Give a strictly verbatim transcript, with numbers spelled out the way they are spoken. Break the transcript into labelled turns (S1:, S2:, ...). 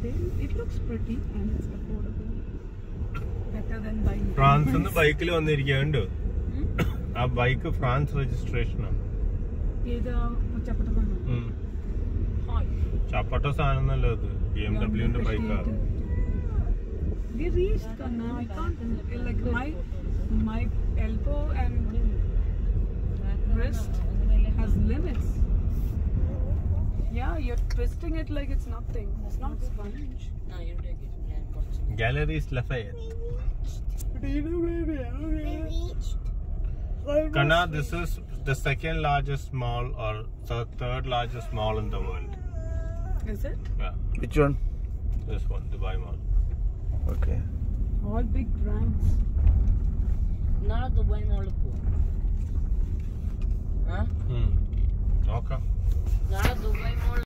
S1: they, it looks pretty and it's affordable. Better than buying.
S2: France on the bike on the end. A bike France registration.
S1: Either Chapatana.
S2: Chapata Sana, B M W and the bike.
S1: We reached Kana. I can't like my my elbow and wrist has limits. Yeah, you're twisting it like it's nothing. It's not sponge.
S3: No, you take it.
S2: Galleries Lafayette. Kana, this is the second largest mall or the third largest mall in the world.
S1: Is it?
S2: Yeah.
S4: Which one?
S2: This one, Dubai Mall.
S4: Okay.
S1: All big brands.
S3: Not Dubai Mall. Huh?
S2: Hmm. Okay.
S3: Not Dubai Mall.